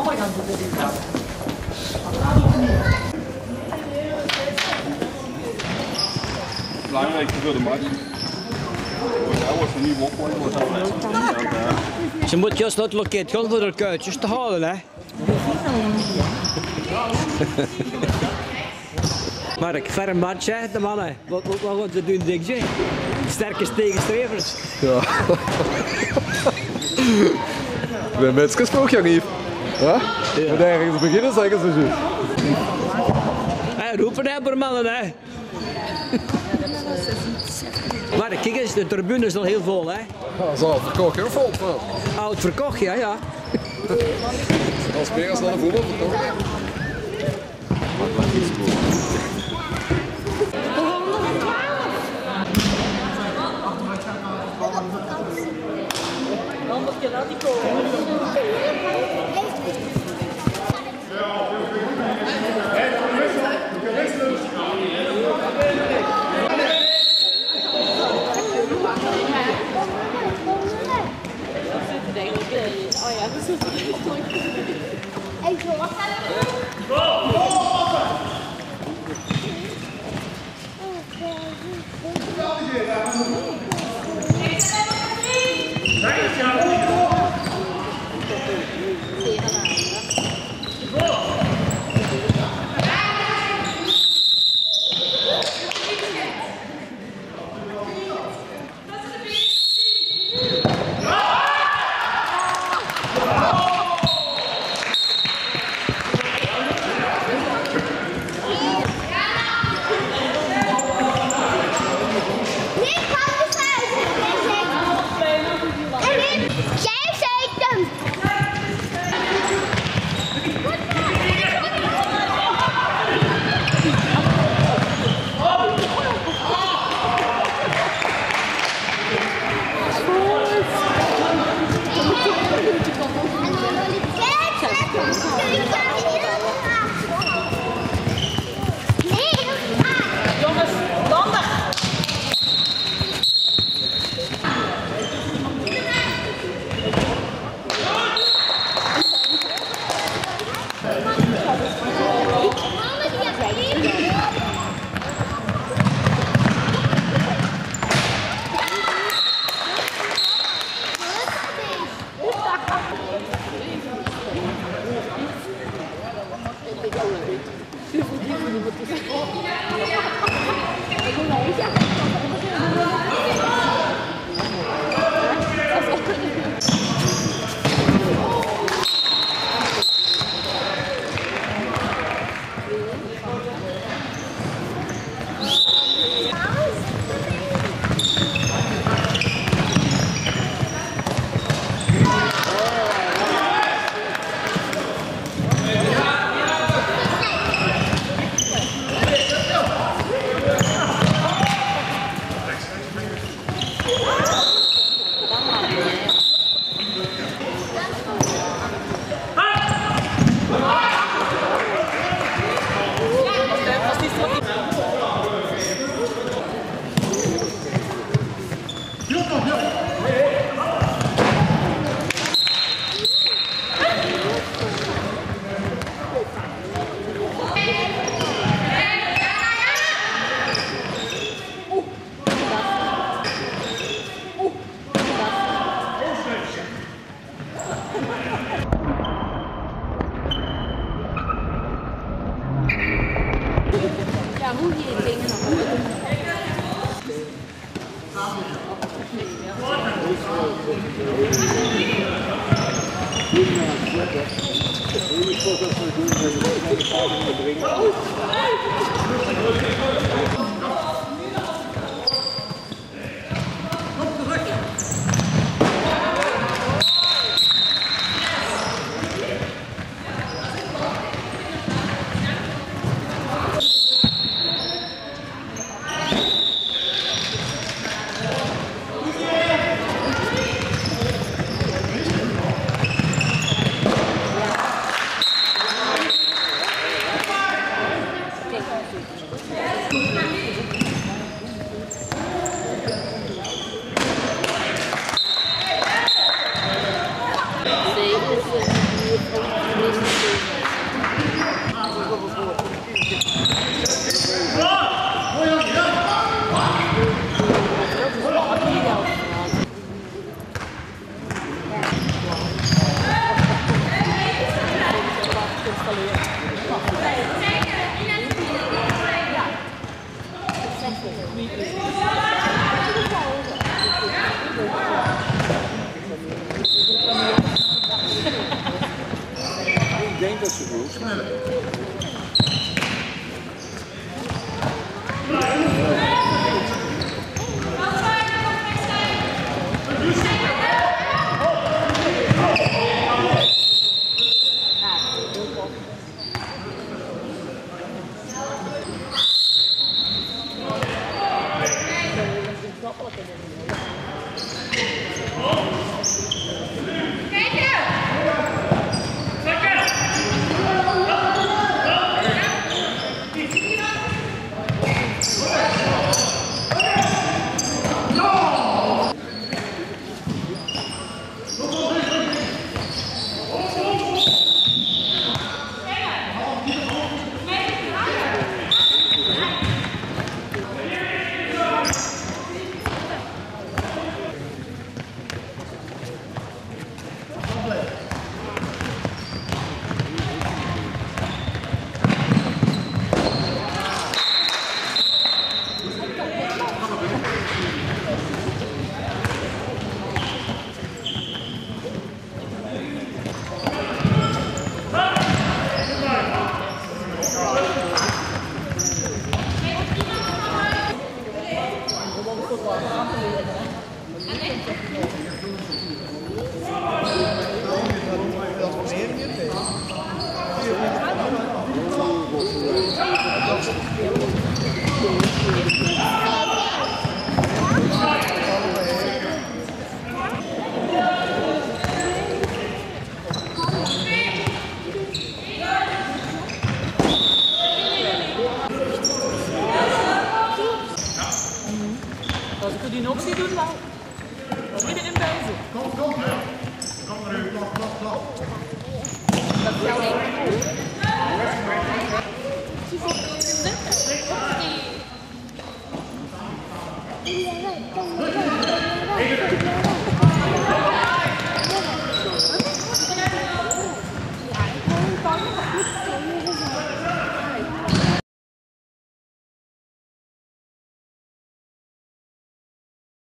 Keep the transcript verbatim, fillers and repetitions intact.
Belangrijk voor de match. Ze moet juist naar het loket gaan voor de kuitjes te halen, hè. Mark, ferm match, hè, de mannen. Wat, wat, wat gaan ze doen, denk je? Sterke tegenstrevers. Ja. Bij mensen gesproken, Jan Yves. Ja? Met ergens beginnen, zeggen ze zo. Hey, roepen hè, voor mannen, hè. Maar kijk eens, de tribune is nog heel vol, hè. Ja, zo, verkocht heel vol. Ja. Oud verkocht, ja, ja. Als meer als dan een voetbal verkocht. Oh ja, dat is leuk. Even wachten. Ja, hoe je dingen nog. Thank you. Als ik die nog zie doen, wel. Wat is erin buizen? Kom, kom. Kom maar even, klap, klap, klap. Dat is jouw ding. Ja,